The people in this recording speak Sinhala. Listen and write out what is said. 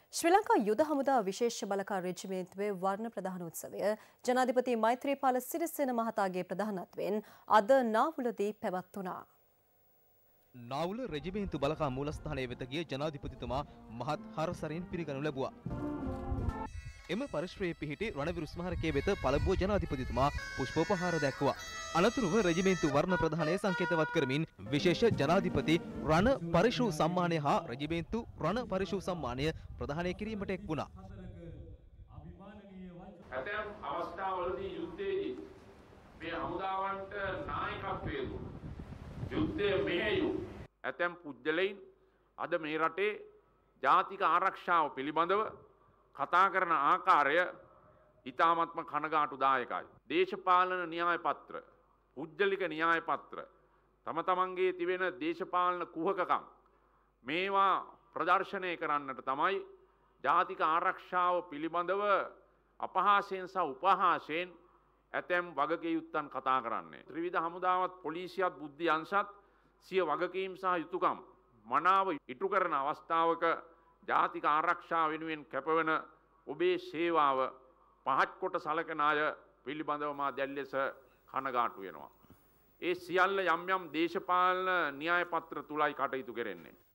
ශ්‍රී ලංකා යුද හමුදා විශේෂ බලකාර රෙජිමේන්තුවේ වර්ණ ප්‍රදාන උත්සවය ජනාධිපති මෛත්‍රීපාල සිරිසේන මහතාගේ ප්‍රධානත්වයෙන් අද නාවුලදී පැවැත්වුණා. නාවුල රෙජිමේන්තු බලකා මූලස්ථානයේ වෙත ගිය ජනාධිපතිතුමා මහත් හරසරින් පිළිගනු ලැබුවා. එම පරිශ්‍රයේ පිහිටි රණවිරු ස්මාරකයේ වෙත පළමුව ජනාධිපතිතුමා පුෂ්පෝපහාර දැක්වුවා. අනතුරුව රෙජිමේන්තු වර්ණ ප්‍රදානය සංකේතවත් කරමින් විශේෂ ජනාධිපති රණ පරිශු සම්මානය හා රෙජිමේන්තු රණ පරිශු සම්මානය ප්‍රදානය කිරීමට එක් වුණා. ඇතැම් අවස්ථාවලදී යුද්ධයේදී මේ හමුදාවන්ට නායකත්වය යුද්ධයේ මෙහෙයු ඇතැම් පුද්ගලයන් අද මේ රටේ ජාතික ආරක්ෂාව පිළිබඳව කතා කරන ආකාරය ඉතාමත්ම කනගාටුදායකයි. දේශපාලන න්‍යාය පත්‍ර, පුද්ගලික න්‍යාය පත්‍ර, තම තමන්ගේ තිබෙන දේශපාලන කුහකකම් මේවා ප්‍රදර්ශනය කරන්නට තමයි ජාතික ආරක්ෂාව පිළිබඳව අපහාසයෙන් සහ උපහාසයෙන් ඇතැම් වගකීම් කතා කරන්නේ. ත්‍රිවිධ හමුදාවත් පොලිසියත් බුද්ධි අංශත් සිය වගකීම් සහ යුතුයකම් මනාව ඉටු කරන අවස්ථාවක ජාතික ආරක්ෂාව වෙනුවෙන් කැපවන ඔබේ සේවාව පහත් කොට සලකන අය පිළිබඳව මා දැන් ලෙස කනගාටු වෙනවා. ඒ සියල්ල යම් යම් දේශපාලන න්‍යාය පත්‍ර තුලයි කටයුතු කෙරෙන්නේ.